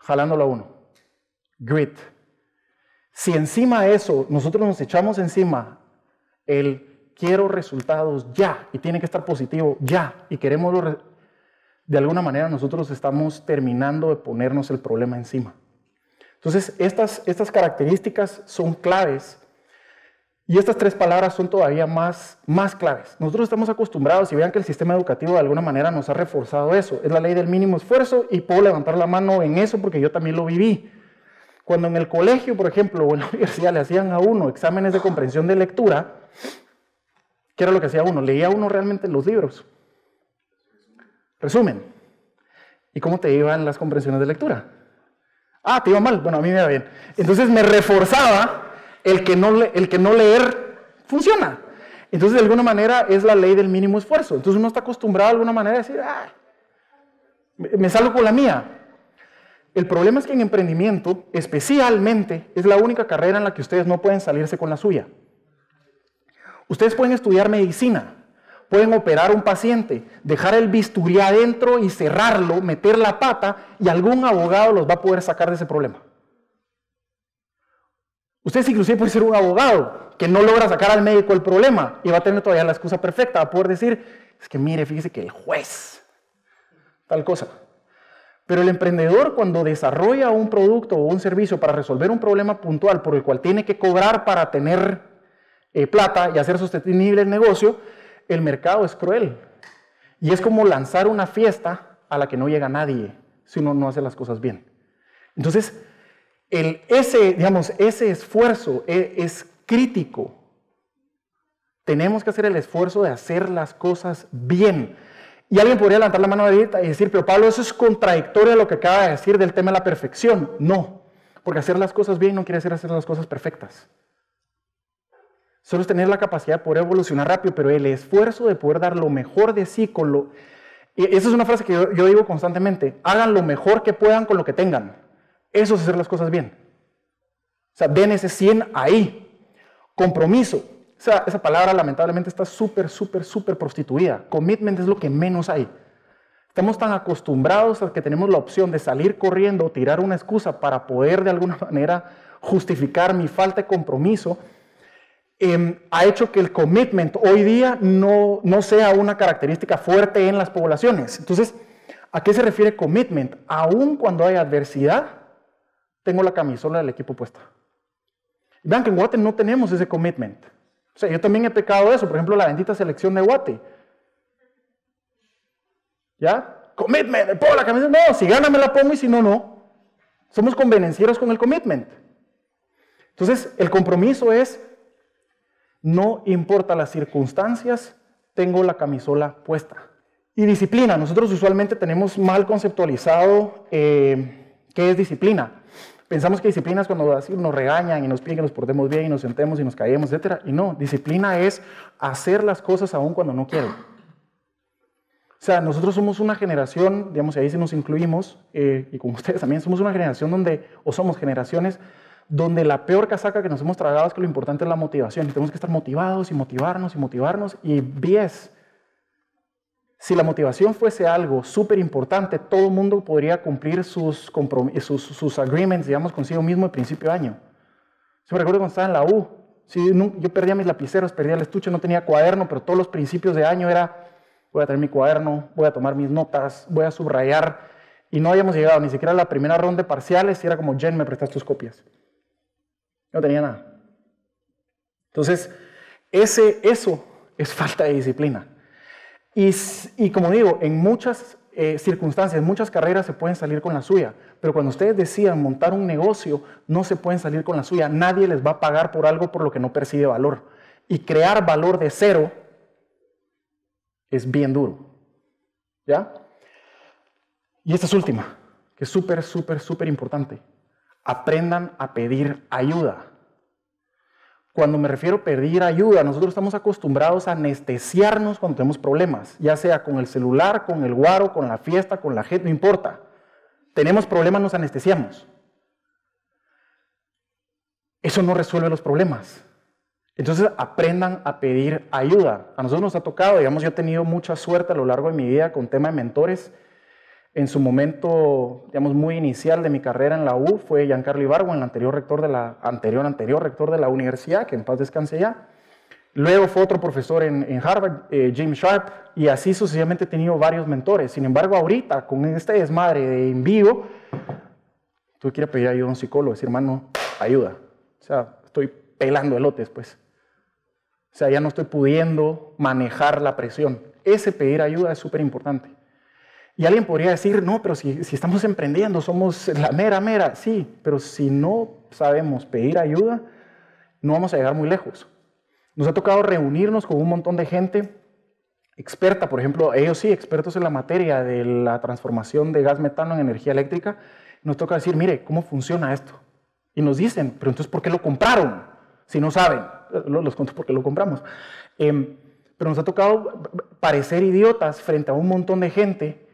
jalándolo a uno. Grit. Si encima de eso nosotros nos echamos encima el quiero resultados ya y tiene que estar positivo ya y queremos de alguna manera nosotros estamos terminando de ponernos el problema encima. Entonces estas características son claves y estas 3 palabras son todavía más claves. Nosotros estamos acostumbrados y vean que el sistema educativo de alguna manera nos ha reforzado eso. Es la ley del mínimo esfuerzo y puedo levantar la mano en eso porque yo también lo viví. Cuando en el colegio, por ejemplo, o en la universidad le hacían a uno exámenes de comprensión de lectura, ¿qué era lo que hacía uno? Leía uno realmente los libros. Resumen. ¿Y cómo te iban las comprensiones de lectura? Ah, te iba mal. Bueno, a mí me iba bien. Entonces me reforzaba el que no leer funciona. Entonces, de alguna manera, es la ley del mínimo esfuerzo. Entonces uno está acostumbrado de alguna manera a decir, me salgo con la mía. El problema es que en emprendimiento, especialmente, es la única carrera en la que ustedes no pueden salirse con la suya. Ustedes pueden estudiar medicina, pueden operar a un paciente, dejar el bisturí adentro y cerrarlo, meter la pata y algún abogado los va a poder sacar de ese problema. Ustedes inclusive pueden ser un abogado que no logra sacar al médico el problema y va a tener todavía la excusa perfecta, va a poder decir, es que mire, fíjese que el juez, tal cosa. Pero el emprendedor cuando desarrolla un producto o un servicio para resolver un problema puntual por el cual tiene que cobrar para tener plata y hacer sostenible el negocio, el mercado es cruel. Y es como lanzar una fiesta a la que no llega nadie si uno no hace las cosas bien. Entonces, ese esfuerzo es crítico. Tenemos que hacer el esfuerzo de hacer las cosas bien. Y alguien podría levantar la mano ahorita y decir, pero Pablo, eso es contradictorio a lo que acaba de decir del tema de la perfección. No, porque hacer las cosas bien no quiere decir hacer las cosas perfectas. Solo es tener la capacidad de poder evolucionar rápido, pero el esfuerzo de poder dar lo mejor de sí con lo... Y esa es una frase que yo digo constantemente, hagan lo mejor que puedan con lo que tengan. Eso es hacer las cosas bien. O sea, den ese 100 ahí. Compromiso. Esa palabra lamentablemente está súper prostituida. Commitment es lo que menos hay. Estamos tan acostumbrados a que tenemos la opción de salir corriendo o tirar una excusa para poder de alguna manera justificar mi falta de compromiso. Ha hecho que el commitment hoy día no sea una característica fuerte en las poblaciones. Entonces, ¿a qué se refiere commitment? Aún cuando hay adversidad, tengo la camisola del equipo puesta. Vean que en Guate no tenemos ese commitment. O sea, yo también he pecado de eso. Por ejemplo, la bendita selección de Guate. ¿Ya? Commitment, me pongo la camiseta. No, si gana me la pongo y si no, no. Somos convenencieros con el commitment. Entonces, el compromiso es, no importa las circunstancias, tengo la camisola puesta. Y disciplina. Nosotros usualmente tenemos mal conceptualizado qué es disciplina. Pensamos que disciplina es cuando así nos regañan y nos piden que nos portemos bien y nos sentemos y nos caemos, etc. Y no, disciplina es hacer las cosas aún cuando no quiero. O sea, nosotros somos una generación, digamos, y ahí sí nos incluimos, y como ustedes también, somos una generación somos generaciones donde la peor casaca que nos hemos tragado es que lo importante es la motivación. Y tenemos que estar motivados y motivarnos. Y BS. Si la motivación fuese algo súper importante, todo el mundo podría cumplir sus agreements, digamos, consigo mismo de principio de año. Yo me recuerdo cuando estaba en la U, yo perdía mis lapiceros, perdía el estuche, no tenía cuaderno, pero todos los principios de año era, voy a tener mi cuaderno, voy a tomar mis notas, voy a subrayar, y no habíamos llegado ni siquiera a la primera ronda de parciales, y era como, Jen, me prestas tus copias. No tenía nada. Entonces, eso es falta de disciplina. Y como digo, en muchas circunstancias, en muchas carreras se pueden salir con la suya, pero cuando ustedes decidan montar un negocio, no se pueden salir con la suya. Nadie les va a pagar por algo por lo que no percibe valor. Y crear valor de cero es bien duro. ¿Ya? Y esta es última, que es súper importante. Aprendan a pedir ayuda. Cuando me refiero a pedir ayuda, nosotros estamos acostumbrados a anestesiarnos cuando tenemos problemas, ya sea con el celular, con el guaro, con la fiesta, con la gente, no importa. Tenemos problemas, nos anestesiamos. Eso no resuelve los problemas. Entonces aprendan a pedir ayuda. A nosotros nos ha tocado, digamos, yo he tenido mucha suerte a lo largo de mi vida con tema de mentores. En su momento, digamos, muy inicial de mi carrera en la U fue Giancarlo Ibargüen, el anterior rector de la rector de la universidad, que en paz descanse ya. Luego fue otro profesor en Harvard, James Sharp, y así sucesivamente he tenido varios mentores. Sin embargo, ahorita, con este desmadre de en vivo, tuve que ir a pedir ayuda a un psicólogo, decir, hermano, ayuda. O sea, estoy pelando elotes, pues. O sea, ya no estoy pudiendo manejar la presión. Ese pedir ayuda es súper importante. Y alguien podría decir, no, pero si estamos emprendiendo, somos la mera. Sí, pero si no sabemos pedir ayuda, no vamos a llegar muy lejos. Nos ha tocado reunirnos con un montón de gente experta, por ejemplo, ellos sí, expertos en la materia de la transformación de gas metano en energía eléctrica. Nos toca decir, mire, ¿cómo funciona esto? Y nos dicen, pero entonces, ¿por qué lo compraron? Si no saben, los cuento por qué lo compramos. Pero nos ha tocado parecer idiotas frente a un montón de gente.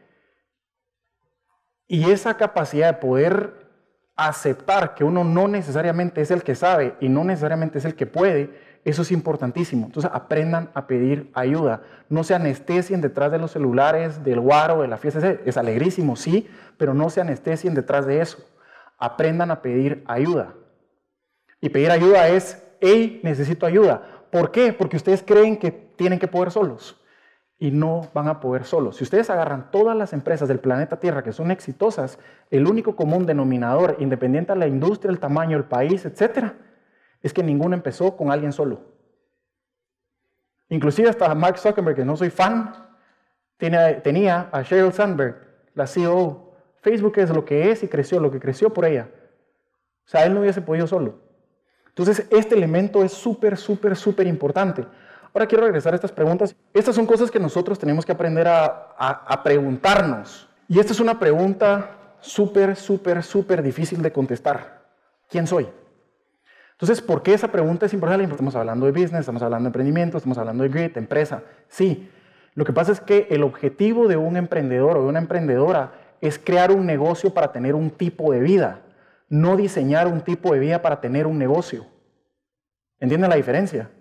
Y esa capacidad de poder aceptar que uno no necesariamente es el que sabe y no necesariamente es el que puede, eso es importantísimo. Entonces aprendan a pedir ayuda. No se anestesien detrás de los celulares, del guaro, de la fiesta. Es alegrísimo, sí, pero no se anestesien detrás de eso. Aprendan a pedir ayuda. Y pedir ayuda es, hey, necesito ayuda. ¿Por qué? Porque ustedes creen que tienen que poder solos. Y no van a poder solos. Si ustedes agarran todas las empresas del planeta Tierra que son exitosas, el único común denominador, independiente de la industria, el tamaño, el país, etc., es que ninguno empezó con alguien solo. Inclusive hasta Mark Zuckerberg, que no soy fan, tenía a Sheryl Sandberg, la CEO. Facebook es lo que es y creció, lo que creció por ella. O sea, él no hubiese podido solo. Entonces, este elemento es súper importante. Ahora quiero regresar a estas preguntas. Estas son cosas que nosotros tenemos que aprender a preguntarnos. Y esta es una pregunta súper difícil de contestar. ¿Quién soy? Entonces, ¿por qué esa pregunta es importante? Estamos hablando de business, estamos hablando de emprendimiento, estamos hablando de grit, empresa. Sí, lo que pasa es que el objetivo de un emprendedor o de una emprendedora es crear un negocio para tener un tipo de vida, no diseñar un tipo de vida para tener un negocio. ¿Entienden la diferencia?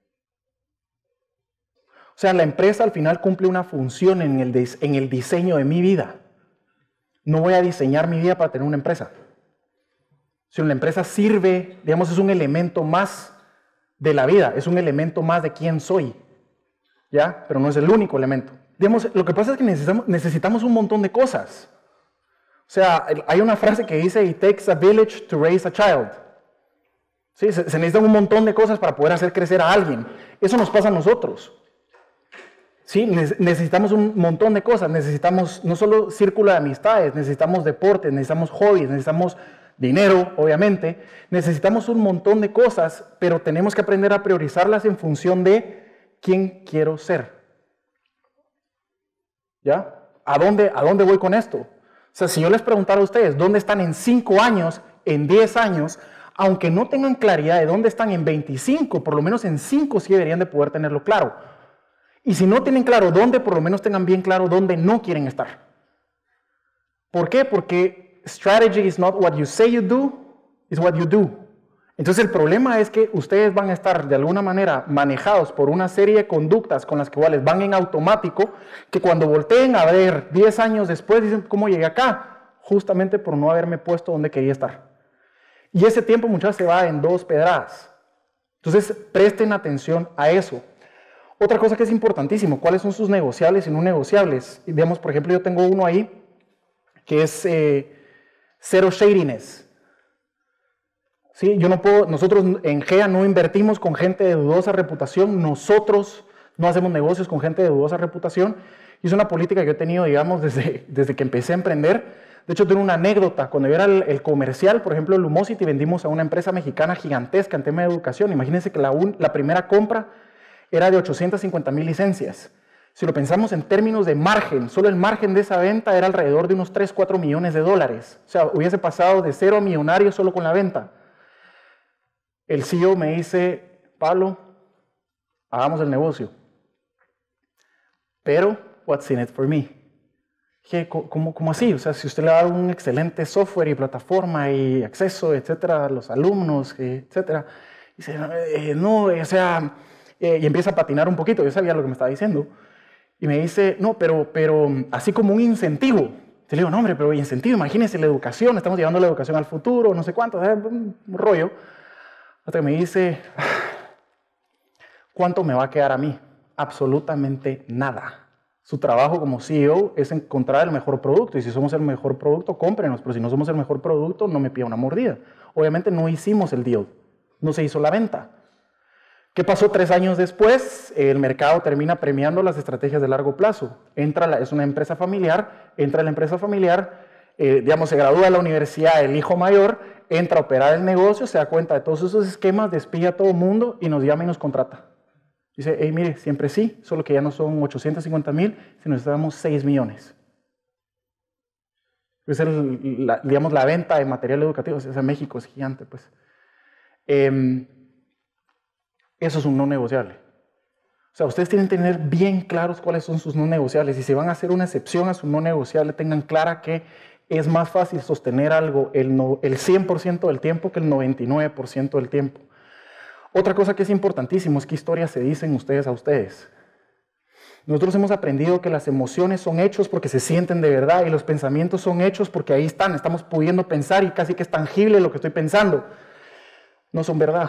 O sea, la empresa al final cumple una función en el diseño de mi vida. No voy a diseñar mi vida para tener una empresa. Si la empresa sirve, digamos, es un elemento más de la vida, es un elemento más de quién soy, ¿ya? Pero no es el único elemento. Digamos, lo que pasa es que necesitamos un montón de cosas. O sea, hay una frase que dice, it takes a village to raise a child. Sí, se necesitan un montón de cosas para poder hacer crecer a alguien. Eso nos pasa a nosotros. Sí, necesitamos un montón de cosas. Necesitamos no solo círculo de amistades, necesitamos deportes, necesitamos hobbies, necesitamos dinero, obviamente. Necesitamos un montón de cosas, pero tenemos que aprender a priorizarlas en función de quién quiero ser. ¿Ya? ¿A dónde voy con esto? O sea, si yo les preguntara a ustedes, ¿dónde están en 5 años, en 10 años? Aunque no tengan claridad de dónde están en 25, por lo menos en 5 sí deberían de poder tenerlo claro. Y si no tienen claro dónde, por lo menos tengan bien claro dónde no quieren estar. ¿Por qué? Porque strategy is not what you say you do, it's what you do. Entonces el problema es que ustedes van a estar de alguna manera manejados por una serie de conductas con las cuales van en automático, que cuando volteen a ver 10 años después dicen, ¿cómo llegué acá? Justamente por no haberme puesto donde quería estar. Y ese tiempo muchas se va en 2 pedradas. Entonces presten atención a eso. Otra cosa que es importantísimo, ¿cuáles son sus negociables y no negociables? Y digamos, por ejemplo, yo tengo uno ahí que es cero shadiness. ¿Sí? Nosotros en GEA no invertimos con gente de dudosa reputación, nosotros no hacemos negocios con gente de dudosa reputación. Y es una política que yo he tenido, digamos, desde que empecé a emprender. De hecho, tengo una anécdota. Cuando yo era el comercial, por ejemplo, Lumosity, vendimos a una empresa mexicana gigantesca en tema de educación. Imagínense que la primera compra era de 850,000 licencias. Si lo pensamos en términos de margen, solo el margen de esa venta era alrededor de unos 3, 4 millones de dólares. O sea, hubiese pasado de 0 a millonario solo con la venta. El CEO me dice, Pablo, hagamos el negocio. Pero, what's in it for me? Dije, ¿cómo así? O sea, si usted le da un excelente software y plataforma y acceso, etcétera, a los alumnos, etcétera. Dice, no, o sea... y empieza a patinar un poquito, yo sabía lo que me estaba diciendo. Y me dice, no, pero así como un incentivo. Te le digo, no, hombre, pero incentivo, imagínense la educación, estamos llevando la educación al futuro, no sé cuánto, un rollo. Hasta que me dice, ¿cuánto me va a quedar a mí? Absolutamente nada. Su trabajo como CEO es encontrar el mejor producto, y si somos el mejor producto, cómprenos, pero si no somos el mejor producto, no me pida una mordida. Obviamente no hicimos el deal, no se hizo la venta. ¿Qué pasó 3 años después? El mercado termina premiando las estrategias de largo plazo. Es una empresa familiar, entra la empresa familiar, digamos, se gradúa de la universidad el hijo mayor, entra a operar el negocio, se da cuenta de todos esos esquemas, despide a todo el mundo y nos llama y nos contrata. Dice, hey, mire, siempre sí, solo que ya no son 850,000, sino necesitamos 6 millones. Es digamos, la venta de material educativo, o sea, México es gigante, pues. Eso es un no negociable. O sea, ustedes tienen que tener bien claros cuáles son sus no negociables. Y si van a hacer una excepción a su no negociable, tengan clara que es más fácil sostener algo el 100% del tiempo que el 99% del tiempo. Otra cosa que es importantísimo es qué historias se dicen ustedes a ustedes. Nosotros hemos aprendido que las emociones son hechos porque se sienten de verdad y los pensamientos son hechos porque ahí estamos pudiendo pensar y casi que es tangible lo que estoy pensando. No son verdad.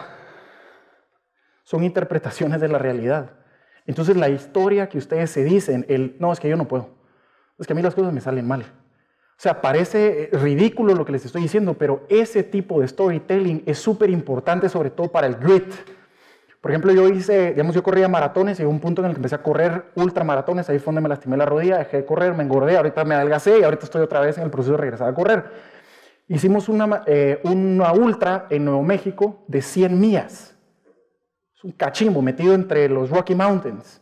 Son interpretaciones de la realidad. Entonces la historia que ustedes se dicen, no, es que yo no puedo, es que a mí las cosas me salen mal. O sea, parece ridículo lo que les estoy diciendo, pero ese tipo de storytelling es súper importante, sobre todo para el grit. Por ejemplo, yo corría maratones y llegó un punto en el que empecé a correr ultramaratones, ahí fue donde me lastimé la rodilla, dejé de correr, me engordé, ahorita me adelgacé y ahorita estoy otra vez en el proceso de regresar a correr. Hicimos una ultra en Nuevo México de 100 millas. Es un cachimbo metido entre los Rocky Mountains.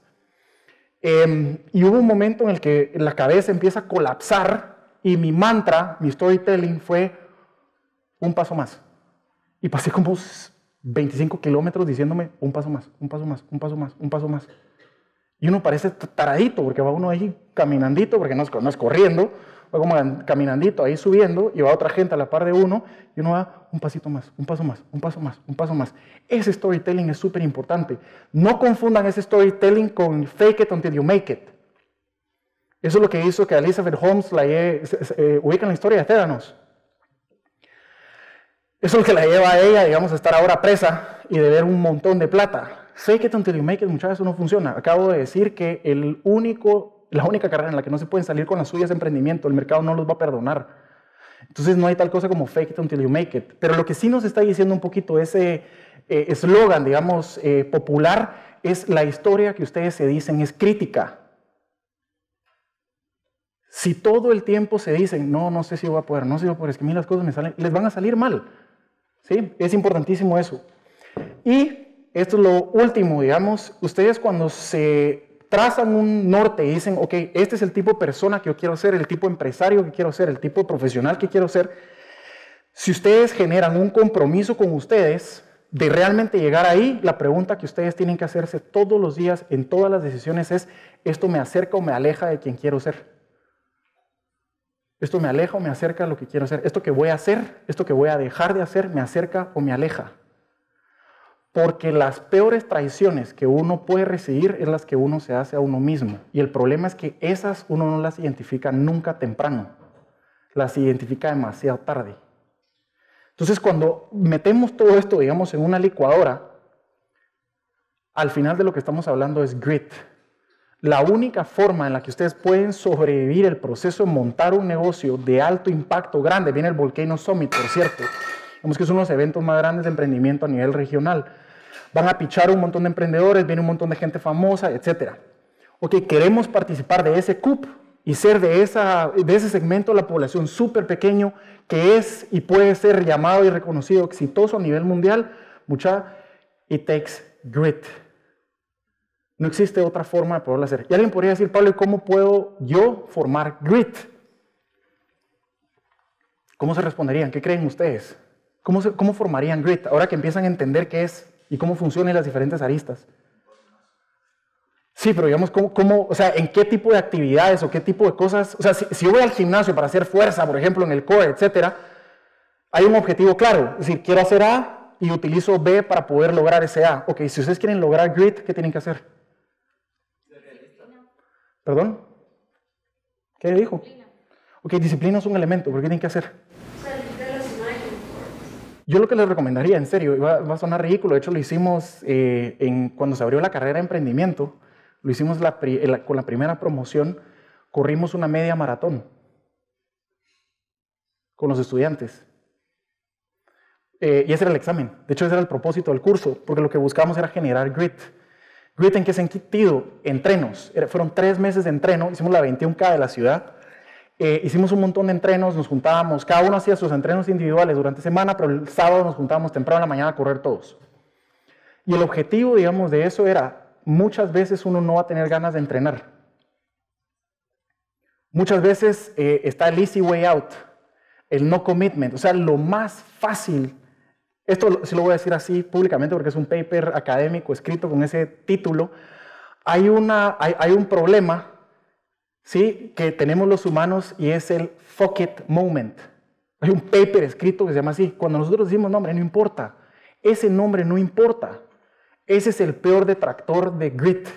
Y hubo un momento en el que la cabeza empieza a colapsar y mi mantra, mi storytelling fue un paso más. Y pasé como 25 kilómetros diciéndome un paso más, un paso más, un paso más, un paso más. Y uno parece taradito porque va uno ahí caminandito, porque no es corriendo, va como caminandito ahí subiendo y va otra gente a la par de uno y uno va un pasito más, un paso más, un paso más, un paso más. Ese storytelling es súper importante. No confundan ese storytelling con fake it until you make it. Eso es lo que hizo que Elizabeth Holmes ubica en la historia de Tétanos. Eso es lo que la lleva a ella, digamos, a estar ahora presa y de ver un montón de plata. Fake it until you make it, muchas veces no funciona. Acabo de decir que la única carrera en la que no se pueden salir con las suyas de emprendimiento, el mercado no los va a perdonar. Entonces no hay tal cosa como fake it until you make it. Pero lo que sí nos está diciendo un poquito ese eslogan, digamos, popular, es la historia que ustedes se dicen es crítica. Si todo el tiempo se dicen, no sé si voy a poder, no sé si voy a poder, es que a mí las cosas me salen, les van a salir mal. ¿Sí? Es importantísimo eso. Y esto es lo último, digamos, ustedes cuando se trazan un norte y dicen, ok, este es el tipo de persona que yo quiero ser, el tipo de empresario que quiero ser, el tipo de profesional que quiero ser, si ustedes generan un compromiso con ustedes de realmente llegar ahí, la pregunta que ustedes tienen que hacerse todos los días en todas las decisiones es, ¿esto me acerca o me aleja de quien quiero ser? ¿Esto me aleja o me acerca a lo que quiero hacer? ¿Esto que voy a hacer, esto que voy a dejar de hacer, me acerca o me aleja? Porque las peores traiciones que uno puede recibir es las que uno se hace a uno mismo. Y el problema es que esas uno no las identifica nunca temprano. Las identifica demasiado tarde. Entonces, cuando metemos todo esto, digamos, en una licuadora, al final de lo que estamos hablando es grit. La única forma en la que ustedes pueden sobrevivir el proceso de montar un negocio de alto impacto grande, viene el Volcano Summit, por cierto, digamos que es uno de los eventos más grandes de emprendimiento a nivel regional. Van a pichar un montón de emprendedores, viene un montón de gente famosa, etc. Ok, queremos participar de ese CUP y ser de ese segmento de la población súper pequeño que es y puede ser llamado y reconocido exitoso a nivel mundial. It takes grit. No existe otra forma de poderlo hacer. Y alguien podría decir, Pablo, ¿cómo puedo yo formar grit? ¿Cómo se responderían? ¿Qué creen ustedes? ¿Cómo formarían grit? Ahora que empiezan a entender qué es y cómo funcionan las diferentes aristas. Sí, pero digamos, o sea, ¿en qué tipo de actividades o qué tipo de cosas? O sea, si yo voy al gimnasio para hacer fuerza, por ejemplo, en el core, etcétera, hay un objetivo claro. Es decir, quiero hacer A y utilizo B para poder lograr ese A. Ok, si ustedes quieren lograr grit, ¿qué tienen que hacer? ¿Perdón? ¿Qué dijo? Ok, disciplina es un elemento, ¿pero qué tienen que hacer? Yo lo que les recomendaría, en serio, va a sonar ridículo, de hecho lo hicimos cuando se abrió la carrera de emprendimiento, lo hicimos con la primera promoción, corrimos una media maratón con los estudiantes. Y ese era el examen, de hecho ese era el propósito del curso, porque lo que buscábamos era generar grit. ¿Grit en qué sentido? Entrenos, fueron 3 meses de entreno, hicimos la 21K de la ciudad. Hicimos un montón de entrenos, nos juntábamos, cada uno hacía sus entrenos individuales durante semana, pero el sábado nos juntábamos temprano en la mañana a correr todos. Y el objetivo, digamos, de eso era, muchas veces uno no va a tener ganas de entrenar. Muchas veces está el easy way out, el no commitment, o sea, lo más fácil. Esto sí lo voy a decir así públicamente porque es un paper académico escrito con ese título. Hay un problema, ¿sí?, que tenemos los humanos y es el fuck it moment. Hay un paper escrito que se llama así. Cuando nosotros decimos nombre, no importa. Ese nombre no importa. Ese es el peor detractor de grit.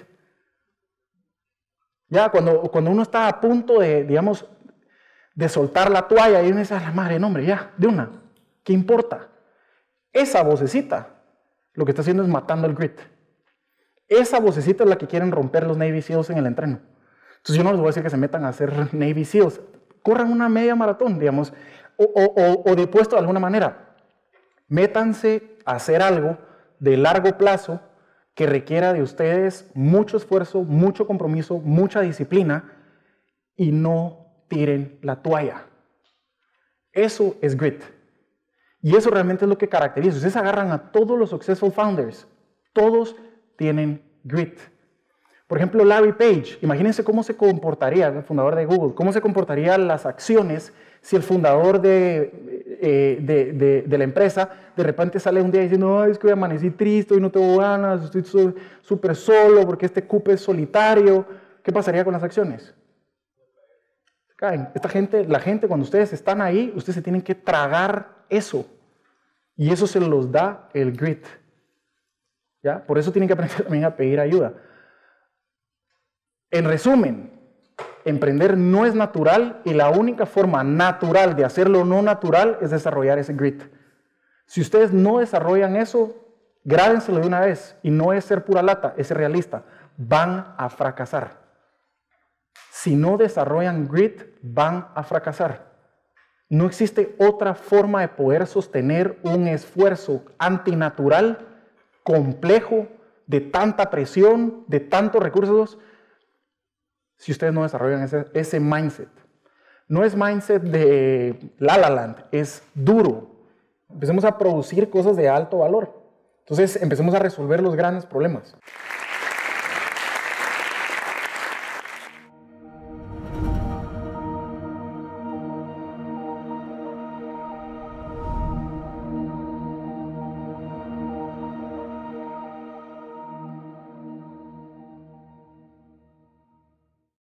Ya, cuando uno está a punto de, digamos, de soltar la toalla y uno dice, a la madre, nombre, ya, de una. ¿Qué importa? Esa vocecita lo que está haciendo es matando el grit. Esa vocecita es la que quieren romper los Navy SEALs en el entreno. Entonces yo no les voy a decir que se metan a hacer Navy SEALs. Corran una media maratón, digamos, o de puesto de alguna manera. Métanse a hacer algo de largo plazo que requiera de ustedes mucho esfuerzo, mucho compromiso, mucha disciplina y no tiren la toalla. Eso es grit. Y eso realmente es lo que caracteriza. Ustedes agarran a todos los successful founders. Todos tienen grit. Por ejemplo, Larry Page. Imagínense cómo se comportaría, el fundador de Google, cómo se comportarían las acciones si el fundador de la empresa de repente sale un día diciendo, es que hoy amanecí triste, hoy no tengo ganas, estoy súper solo porque este cupo es solitario. ¿Qué pasaría con las acciones? Se caen. La gente, cuando ustedes están ahí, ustedes se tienen que tragar eso. Y eso se los da el grit. ¿Ya? Por eso tienen que aprender también a pedir ayuda. En resumen, emprender no es natural y la única forma natural de hacerlo no natural es desarrollar ese grit. Si ustedes no desarrollan eso, grábenselo de una vez. Y no es ser pura lata, es ser realista. Van a fracasar. Si no desarrollan grit, van a fracasar. No existe otra forma de poder sostener un esfuerzo antinatural, complejo, de tanta presión, de tantos recursos, si ustedes no desarrollan ese mindset. No es mindset de La La Land, es duro. Empecemos a producir cosas de alto valor. Entonces empecemos a resolver los grandes problemas.